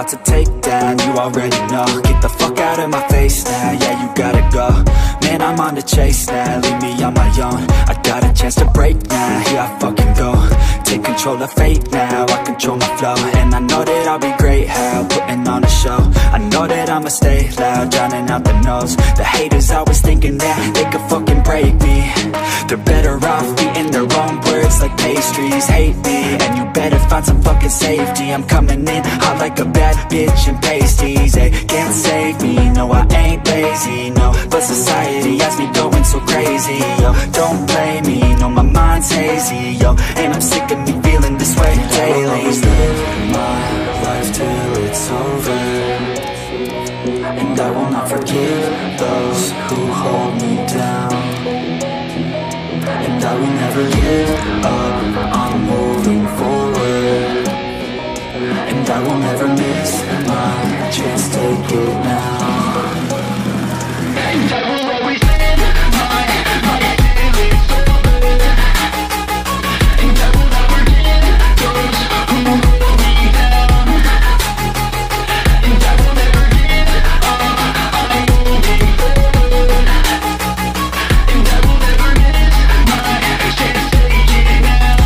to take down, you already know. Get the fuck out of my face now, yeah, you gotta go. Man, I'm on the chase now, leave me on my own. I got a chance to break now, here I fucking go. Take control of fate now, I control my flow. And I know that I'll be great, how putting on a show. I know that I'ma stay loud, drowning out the noise. The haters always thinking that they could fucking break me. They're better off eating their own words like pastries. Hate me, and you better find some fucking safety. I'm coming in hot like a bad bitch in pasties. They can't save me, no I ain't lazy, no. But society has me going so crazy, yo. Don't blame me, no my mind's hazy, yo. And I'm sick of me feeling this way daily. I'll always live my life till it's over, and I will not forgive those who hold me down. And I will never give up, I'm moving forward. And I will never miss my chance, take it now. And I will always live my life till it's over, and I will not forgive those who hold me down. And I will never give up, I'm moving forward. And I will never miss my chance, take it now.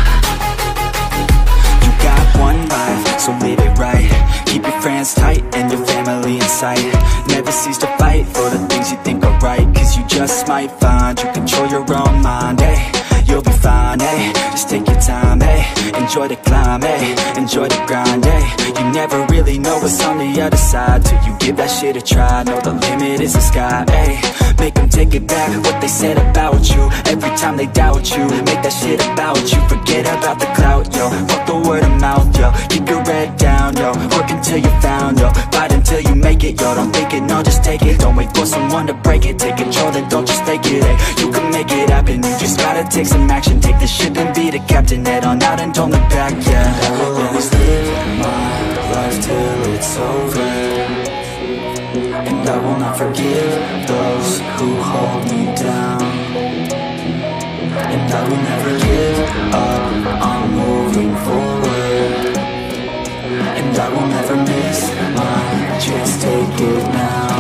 You got one life, so live it right. Keep your friends tight and your family in sight. Never cease to fight for the things you think are right, cause you just might find you control your own mind, eh? You'll be fine, eh? Just take your time, eh? Enjoy the climb, eh? Enjoy the grind, eh? You never really know what's on the other side till you give that shit a try. Know the limit is the sky, eh? Make them take it back, what they said about you. Every time they doubt you, make that shit about you. Forget about the clout, yo. Fuck the word of mouth, yo. Keep your head down, yo. Work until you're found, yo. Fight until you make it, yo. Don't think it, no, just take it. Don't wait for someone to break it. Take control and don't just take it, eh? You can make it happen, you just gotta take some action. Take the ship and be the captain. Head on out and don't look back, yeah. I will always live my life till it's over, and I will not forgive those who hold me down. And I will never give up, I'm moving forward. And I will never miss my chance, take it now.